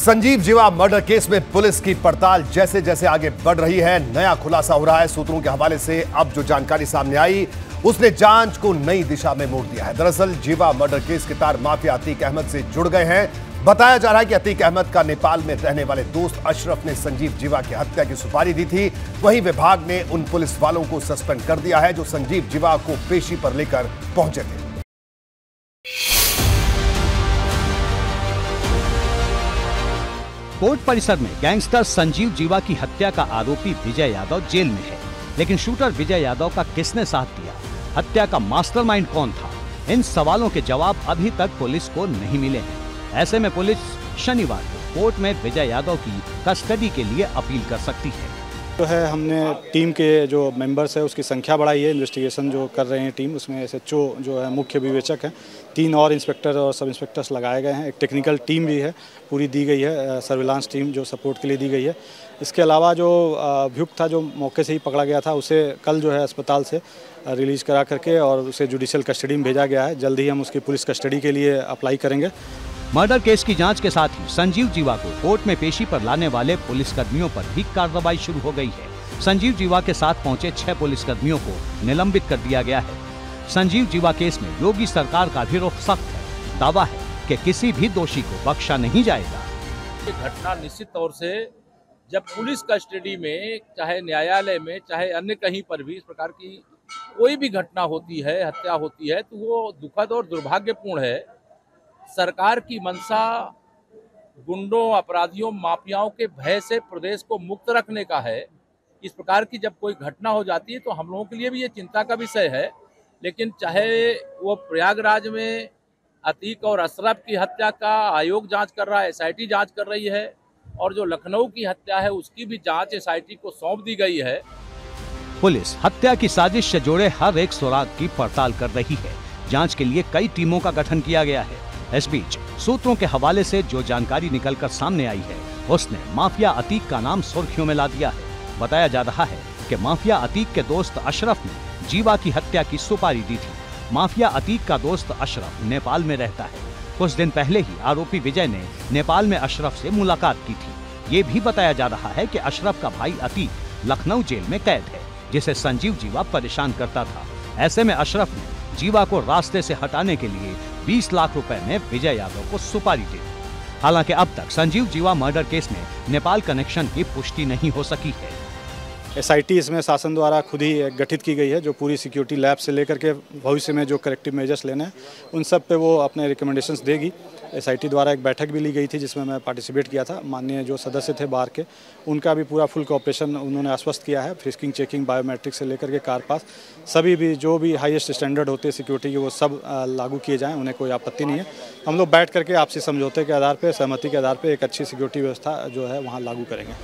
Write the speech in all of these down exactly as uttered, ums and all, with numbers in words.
संजीव जीवा murder case में police की पड़ताल जैसे जैसे आगे बढ़ रही है, नया खुलासा हो रहा है। सूत्रों के हवाले से अब जो जानकारी सामने आई उसने जांच को नई दिशा में मोड़ दिया है। दरअसल जीवा मर्डर केस के तार माफिया अतीक अहमद से जुड़ गए हैं। बताया जा रहा है कि अतीक अहमद का नेपाल में रहने वाले दोस्त अशरफ ने संजीव जीवा की हत्या की सुपारी दी थी। वहीं विभाग ने उन पुलिस वालों को सस्पेंड कर दिया है जो संजीव जीवा को पेशी पर लेकर पहुंचे थे। कोर्ट परिसर में गैंगस्टर संजीव जीवा की हत्या का आरोपी विजय यादव जेल में है, लेकिन शूटर विजय यादव का किसने साथ दिया? हत्या का मास्टरमाइंड कौन था? इन सवालों के जवाब अभी तक पुलिस को नहीं मिले हैं। ऐसे में पुलिस शनिवार को कोर्ट में विजय यादव की कस्टडी के लिए अपील कर सकती है। जो है हमने टीम के जो मेंबर्स है उसकी संख्या बढ़ाई है। इन्वेस्टिगेशन जो कर रहे हैं टीम, उसमें एसएचओ जो है मुख्य विवेचक हैं, तीन और इंस्पेक्टर और सब इंस्पेक्टर्स लगाए गए हैं। एक टेक्निकल टीम भी है पूरी दी गई है, सर्विलांस टीम जो सपोर्ट के लिए दी गई है। इसके अलावा जो अभियुक्त था जो मौके से ही पकड़ा गया था, उसे कल जो है अस्पताल से रिलीज करा करके और उसे जुडिशियल कस्टडी में भेजा गया है। जल्द ही हम उसकी पुलिस कस्टडी के लिए अप्लाई करेंगे। मर्डर केस की जांच के साथ ही संजीव जीवा को कोर्ट में पेशी पर लाने वाले पुलिसकर्मियों पर भी कार्रवाई शुरू हो गई है। संजीव जीवा के साथ पहुंचे छह पुलिसकर्मियों को निलंबित कर दिया गया है। संजीव जीवा केस में योगी सरकार का भी रुख सख्त है। दावा है कि किसी भी दोषी को बख्शा नहीं जाएगा। ये घटना निश्चित तौर से जब पुलिस कस्टडी में, चाहे न्यायालय में, चाहे अन्य कहीं पर भी इस प्रकार की कोई भी घटना होती है, हत्या होती है, तो वो दुखद और दुर्भाग्यपूर्ण है। सरकार की मंशा गुंडों, अपराधियों, माफियाओं के भय से प्रदेश को मुक्त रखने का है। इस प्रकार की जब कोई घटना हो जाती है तो हम लोगों के लिए भी ये चिंता का विषय है। लेकिन चाहे वो प्रयागराज में अतीक और अशरफ की हत्या का आयोग जांच कर रहा है, एसआईटी जांच कर रही है, और जो लखनऊ की हत्या है उसकी भी जांच एसआईटी को सौंप दी गई है। पुलिस हत्या की साजिश से जुड़े हर एक सुराग की पड़ताल कर रही है। जांच के लिए कई टीमों का गठन किया गया है। इस बीच सूत्रों के हवाले से जो जानकारी निकलकर सामने आई है उसने माफिया अतीक का नाम सुर्खियों में ला दिया है। बताया जा रहा है कि माफिया अतीक के दोस्त अशरफ ने जीवा की हत्या की सुपारी दी थी। माफिया अतीक का दोस्त अशरफ नेपाल में रहता है। कुछ दिन पहले ही आरोपी विजय ने नेपाल में अशरफ से मुलाकात की थी। ये भी बताया जा रहा है कि अशरफ का भाई अतीक लखनऊ जेल में कैद है, जिसे संजीव जीवा परेशान करता था। ऐसे में अशरफ ने जीवा को रास्ते से हटाने के लिए बीस लाख रुपए में विजय यादव को सुपारी दी। हालांकि अब तक संजीव जीवा मर्डर केस में नेपाल कनेक्शन की पुष्टि नहीं हो सकी है। एसआईटी इसमें शासन द्वारा खुद ही गठित की गई है, जो पूरी सिक्योरिटी लैब से लेकर के भविष्य में जो करेक्टिव मेजर्स लेने हैं उन सब पे वो अपने रिकमेंडेशंस देगी। एसआईटी द्वारा एक बैठक भी ली गई थी जिसमें मैं पार्टिसिपेट किया था। माननीय जो सदस्य थे बार के, उनका भी पूरा फुल कोऑपरेशन उन्होंने आश्वस्त किया है। फ्रिस्किंग, चेकिंग, बायोमेट्रिक से लेकर के कार पास सभी भी जो भी हाईएस्ट स्टैंडर्ड होते हैं सिक्योरिटी के, वो सब लागू किए जाएँ। उन्हें कोई आपत्ति नहीं है। हम लोग बैठ करके आपसी समझौते के आधार पर, सहमति के आधार पर एक अच्छी सिक्योरिटी व्यवस्था जो है वहाँ लागू करेंगे।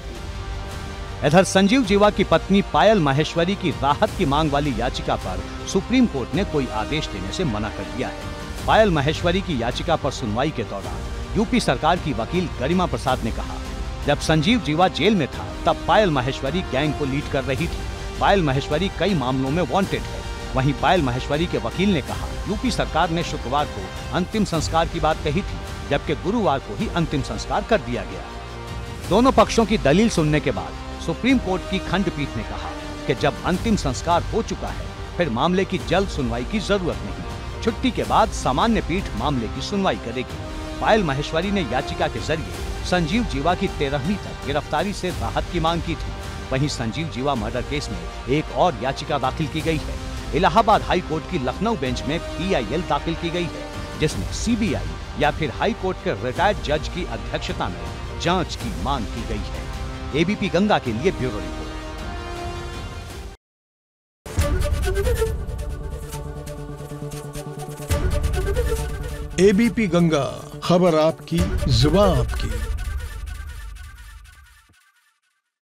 इधर संजीव जीवा की पत्नी पायल माहेश्वरी की राहत की मांग वाली याचिका पर सुप्रीम कोर्ट ने कोई आदेश देने से मना कर दिया है। पायल माहेश्वरी की याचिका पर सुनवाई के दौरान यूपी सरकार की वकील गरिमा प्रसाद ने कहा, जब संजीव जीवा जेल में था तब पायल माहेश्वरी गैंग को लीड कर रही थी। पायल माहेश्वरी कई मामलों में वांटेड है। वहीं पायल माहेश्वरी के वकील ने कहा, यूपी सरकार ने शुक्रवार को अंतिम संस्कार की बात कही थी, जबकि गुरुवार को ही अंतिम संस्कार कर दिया गया। दोनों पक्षों की दलील सुनने के बाद सुप्रीम कोर्ट की खंडपीठ ने कहा कि जब अंतिम संस्कार हो चुका है फिर मामले की जल्द सुनवाई की जरूरत नहीं। छुट्टी के बाद सामान्य पीठ मामले की सुनवाई करेगी। पायल माहेश्वरी ने याचिका के जरिए संजीव जीवा की तेरहवीं तक गिरफ्तारी से राहत की मांग की थी। वहीं संजीव जीवा मर्डर केस में एक और याचिका दाखिल की गई है। इलाहाबाद हाई कोर्ट की लखनऊ बेंच में पीआईएल दाखिल की गई है, जिसमें सीबीआई या फिर हाई कोर्ट के रिटायर्ड जज की अध्यक्षता में जांच की मांग की गई है। एबीपी गंगा के लिए ब्यूरो रिपोर्ट। एबीपी गंगा, खबर आपकी, जुबान आपकी।